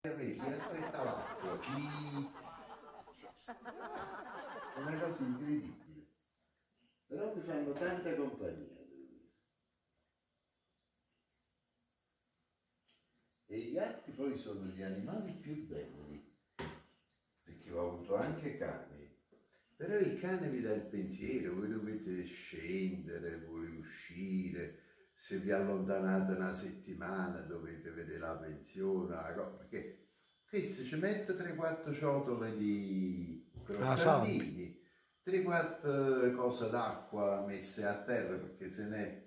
Chi aspetta l'acqua? Chi... È una cosa incredibile. Però mi fanno tanta compagnia. E i gatti poi sono gli animali più belli, perché ho avuto anche cani, però il cane vi dà il pensiero, voi dovete scendere, vuole uscire, se vi allontanate una settimana dovete vedere la pensione, perché questo ci mette 3-4 ciotole di croccantini, 3-4 cose d'acqua messe a terra perché se ne